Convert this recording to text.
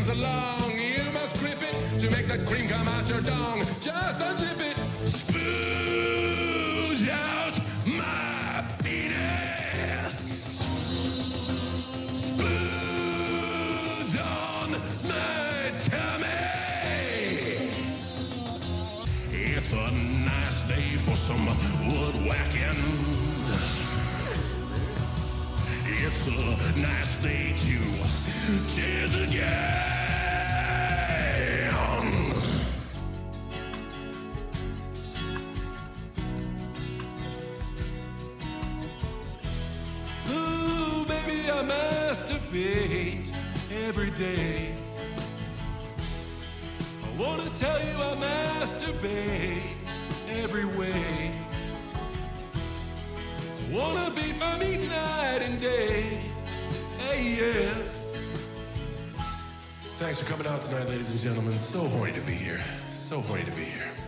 comes along, you must grip it to make the cream come out your dong. Just unzip it. Spooge out my penis. Spooge on my tummy. It's a nice day for some woodwhacking. It's a nice day to cheers again. Ooh, baby, I masturbate every day. I wanna tell you I masturbate every way. I wanna beat my meat night and day. Hey, yeah. Thanks for coming out tonight, ladies and gentlemen. So horny to be here. So horny to be here.